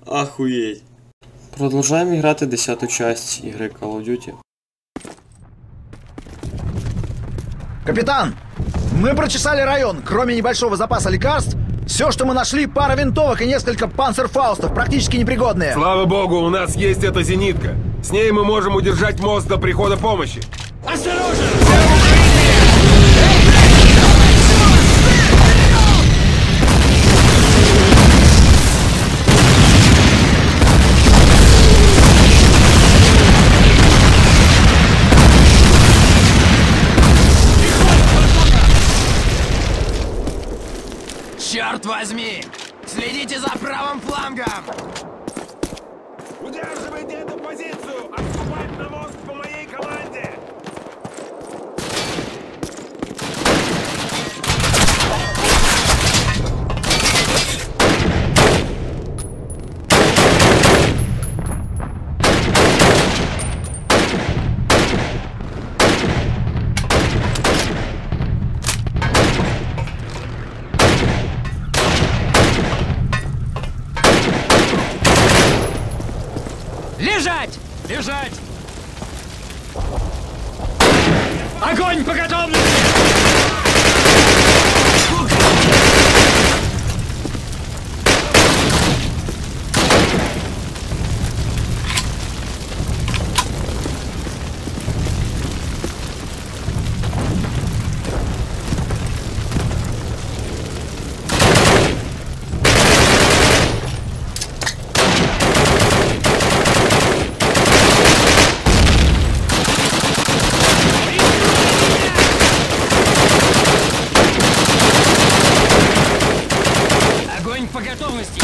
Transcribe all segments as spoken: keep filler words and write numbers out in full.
Охуеть. Продовжуємо грати десяту часть игры Call of Duty. Капитан, мы прочесали район. Кроме небольшого запаса лекарств, все, что мы нашли, пара винтовок и несколько панцерфаустов, практически непригодные. Слава богу, у нас есть эта зенитка. С ней мы можем удержать мост до прихода помощи. Осторожно! Черт возьми! Следите за правым флангом! Удерживайте эту позицию! Отступать на мост по моей команде! Лежать! Лежать! Огонь по готовности! По готовности!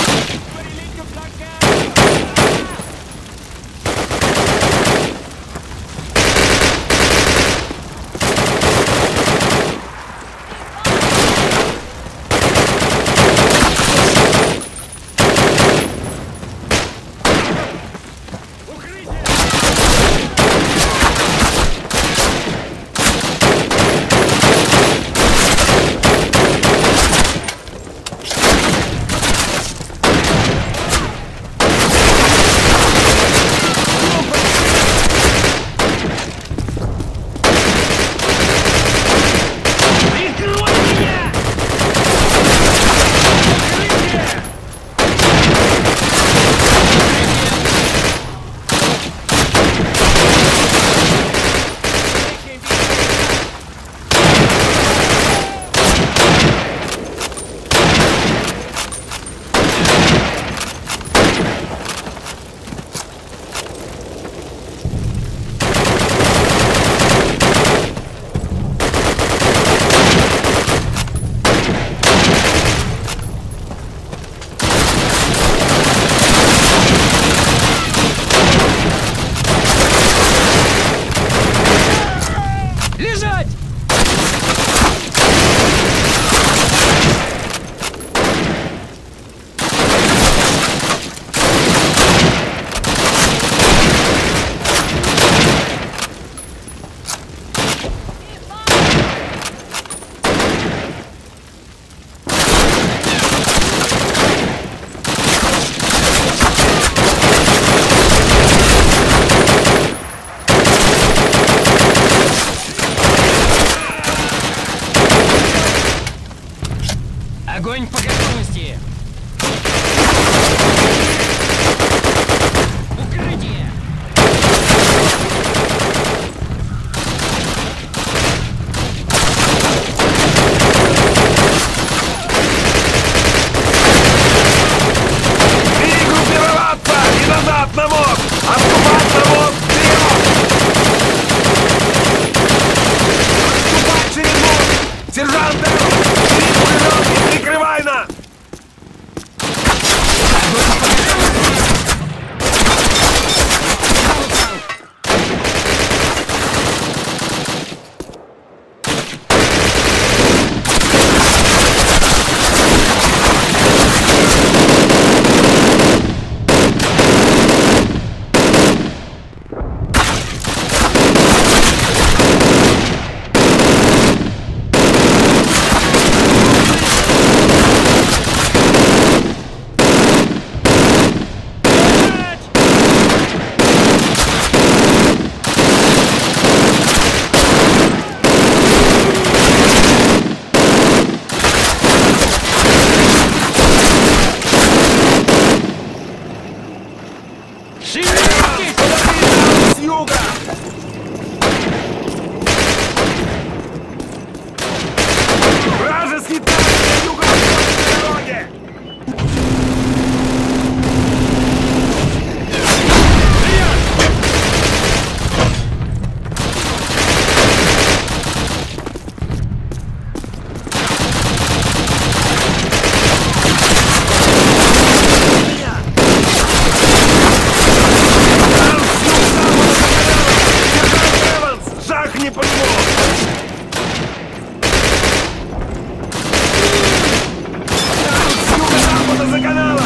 юга! Вражеский танк на юго-восточной дороге! Жахни по нему! С юго-запада за каналом!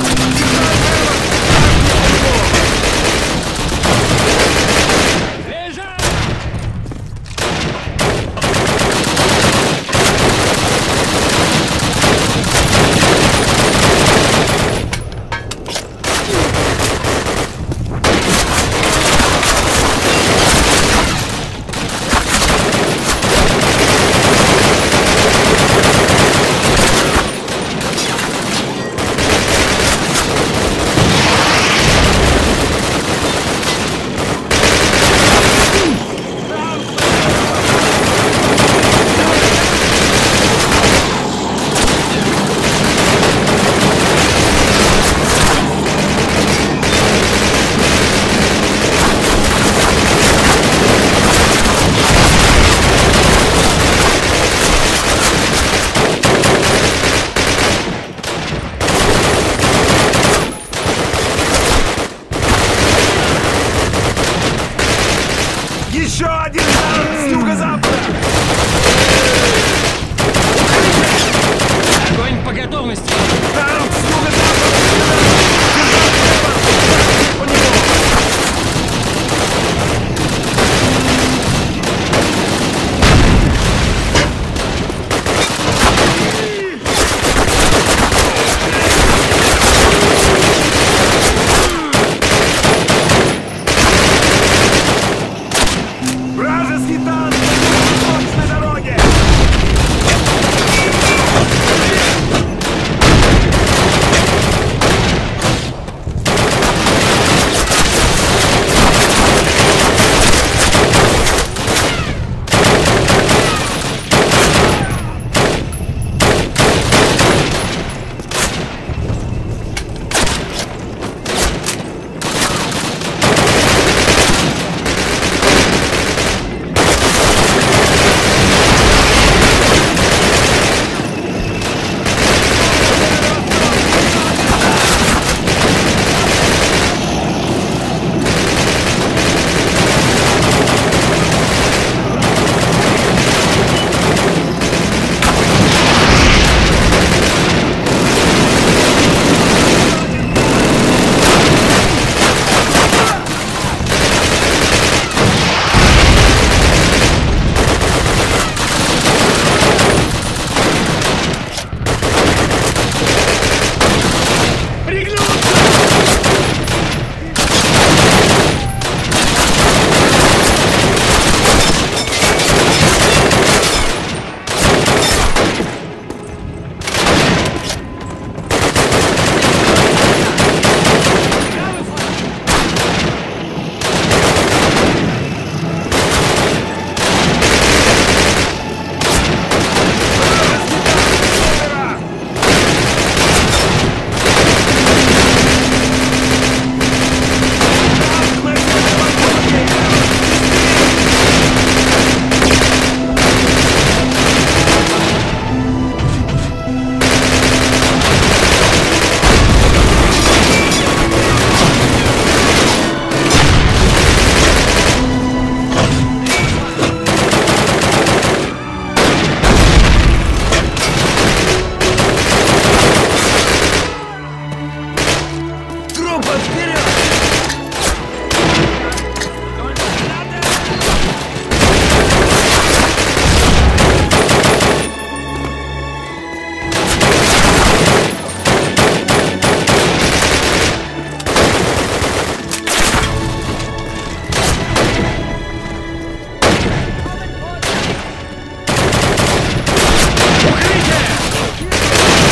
Еще один танк с юго-запада! Огонь по готовности! Танк с юго-запада! По нему! Вражеский танк на юго-восточной дороге!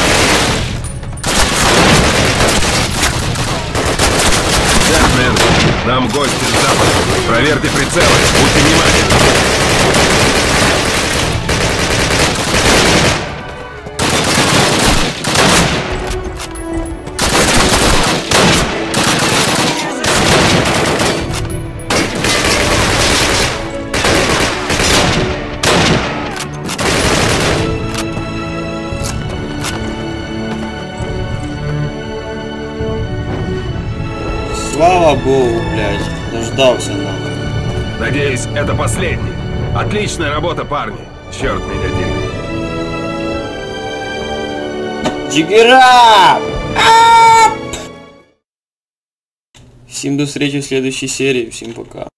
man. Нам гости с запада. Проверьте прицелы. Будьте внимательны. Слава богу, блядь, дождался нахуй. Надеюсь, это последний. Отличная работа, парни. Черт меня дери. Джиггера! Всем до встречи в следующей серии. Всем пока.